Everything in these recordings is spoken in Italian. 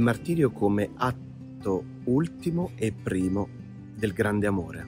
martirio come atto ultimo e primo del grande amore.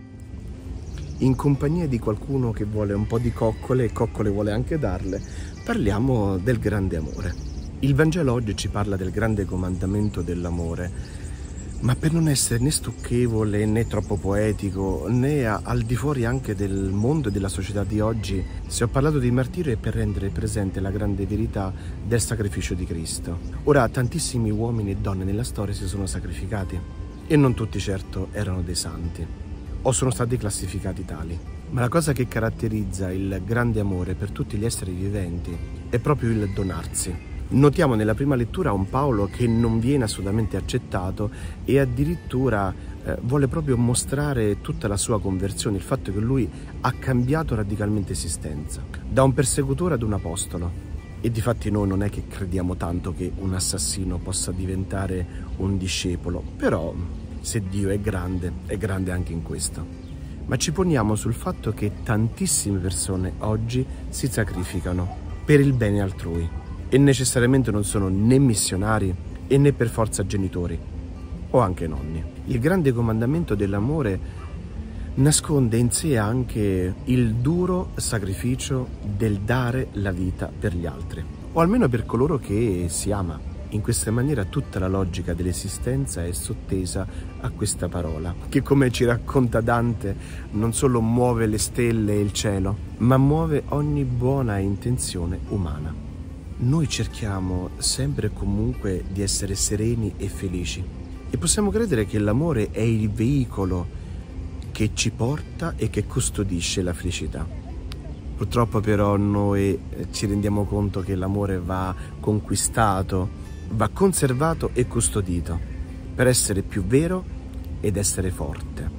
In compagnia di qualcuno che vuole un po' di coccole e coccole vuole anche darle, parliamo del grande amore. Il Vangelo oggi ci parla del grande comandamento dell'amore, ma per non essere né stucchevole né troppo poetico né al di fuori anche del mondo e della società di oggi, se ho parlato di martirio è per rendere presente la grande verità del sacrificio di Cristo. Ora, tantissimi uomini e donne nella storia si sono sacrificati e non tutti certo erano dei santi o sono stati classificati tali. Ma la cosa che caratterizza il grande amore per tutti gli esseri viventi è proprio il donarsi. Notiamo nella prima lettura un Paolo che non viene assolutamente accettato e addirittura vuole proprio mostrare tutta la sua conversione, il fatto che lui ha cambiato radicalmente esistenza, da un persecutore ad un apostolo. E difatti noi non è che crediamo tanto che un assassino possa diventare un discepolo, però se Dio è grande anche in questo. Ma ci poniamo sul fatto che tantissime persone oggi si sacrificano per il bene altrui. E necessariamente non sono né missionari e né per forza genitori o anche nonni. Il grande comandamento dell'amore nasconde in sé anche il duro sacrificio del dare la vita per gli altri, o almeno per coloro che si ama. In questa maniera tutta la logica dell'esistenza è sottesa a questa parola, che come ci racconta Dante non solo muove le stelle e il cielo, ma muove ogni buona intenzione umana. Noi cerchiamo sempre e comunque di essere sereni e felici e possiamo credere che l'amore è il veicolo che ci porta e che custodisce la felicità. Purtroppo però noi ci rendiamo conto che l'amore va conquistato, va conservato e custodito per essere più vero ed essere forte.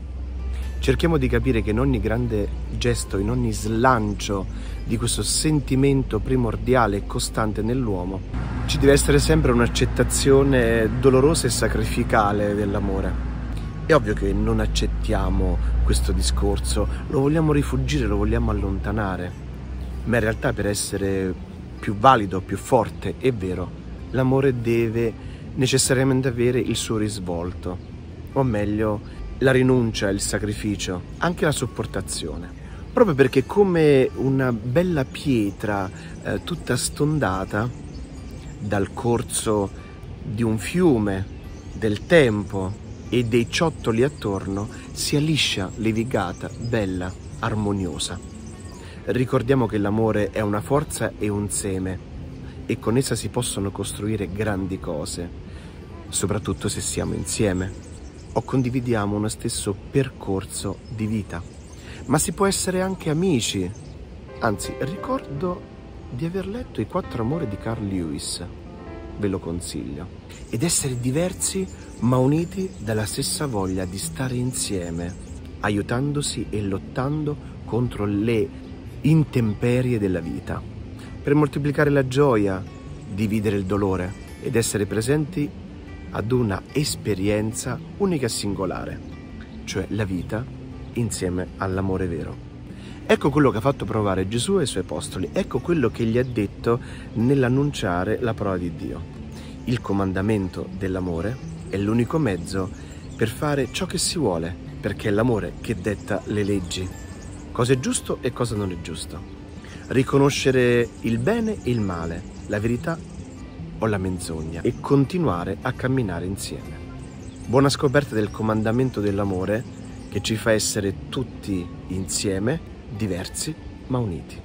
Cerchiamo di capire che in ogni grande gesto, in ogni slancio di questo sentimento primordiale e costante nell'uomo, ci deve essere sempre un'accettazione dolorosa e sacrificale dell'amore. È ovvio che non accettiamo questo discorso, lo vogliamo rifugire, lo vogliamo allontanare, ma in realtà per essere più valido, più forte e vero, l'amore deve necessariamente avere il suo risvolto, o meglio, la rinuncia, il sacrificio, anche la sopportazione. Proprio perché come una bella pietra tutta stondata dal corso di un fiume, del tempo e dei ciottoli attorno, sia liscia, levigata, bella, armoniosa. Ricordiamo che l'amore è una forza e un seme e con essa si possono costruire grandi cose, soprattutto se siamo insieme o condividiamo uno stesso percorso di vita. Ma si può essere anche amici. Anzi, ricordo di aver letto I 4 amori di Carl Lewis, ve lo consiglio, ed essere diversi ma uniti dalla stessa voglia di stare insieme, aiutandosi e lottando contro le intemperie della vita, per moltiplicare la gioia, dividere il dolore ed essere presenti ad una esperienza unica e singolare, cioè la vita insieme all'amore vero. Ecco quello che ha fatto provare Gesù ai suoi apostoli, ecco quello che gli ha detto nell'annunciare la parola di Dio. Il comandamento dell'amore è l'unico mezzo per fare ciò che si vuole, perché è l'amore che detta le leggi, cosa è giusto e cosa non è giusto. Riconoscere il bene e il male, la verità o la menzogna e continuare a camminare insieme. Buona scoperta del comandamento dell'amore che ci fa essere tutti insieme, diversi ma uniti.